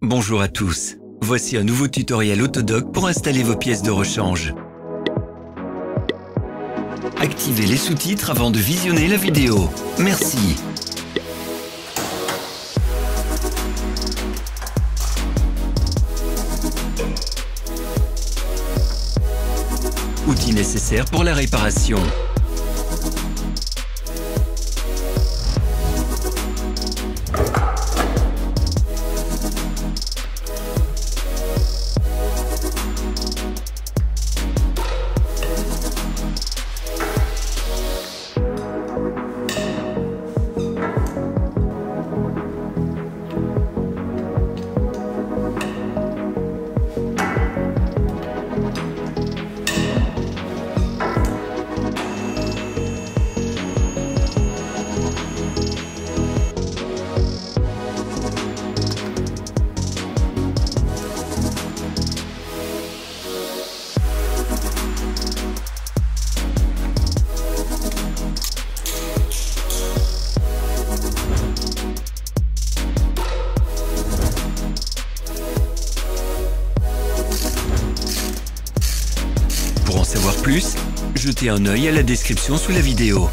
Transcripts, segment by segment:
Bonjour à tous, voici un nouveau tutoriel Autodoc pour installer vos pièces de rechange. Activez les sous-titres avant de visionner la vidéo. Merci. Outils nécessaires pour la réparation. Pour en savoir plus, jetez un œil à la description sous la vidéo.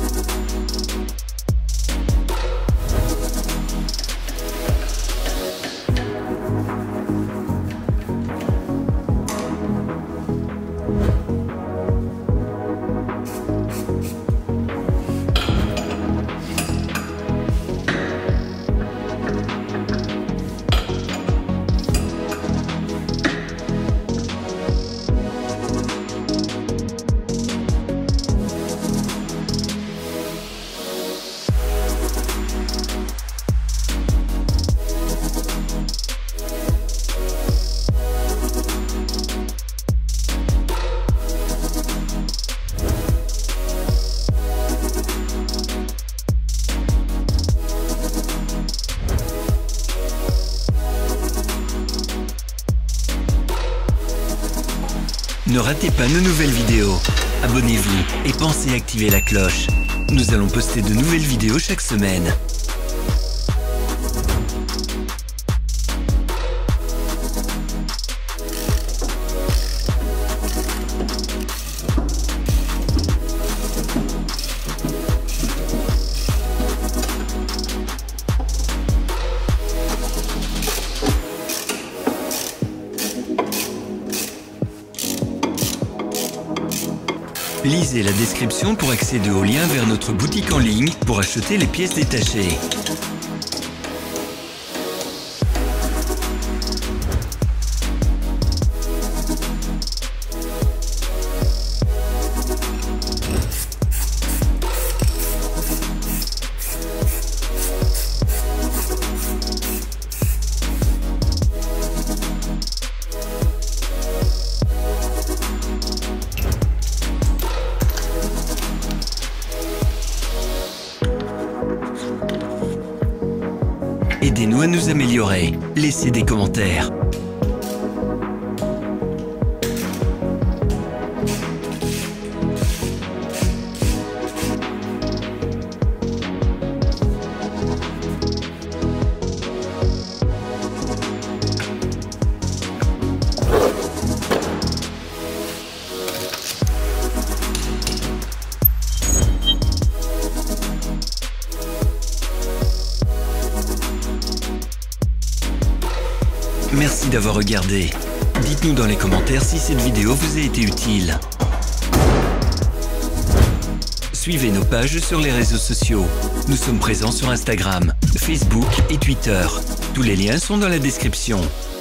Ne ratez pas nos nouvelles vidéos. Abonnez-vous et pensez à activer la cloche. Nous allons poster de nouvelles vidéos chaque semaine. Lisez la description pour accéder au lien vers notre boutique en ligne pour acheter les pièces détachées. Aidez-nous à nous améliorer. Laissez des commentaires. Merci d'avoir regardé. Dites-nous dans les commentaires si cette vidéo vous a été utile. Suivez nos pages sur les réseaux sociaux. Nous sommes présents sur Instagram, Facebook et Twitter. Tous les liens sont dans la description.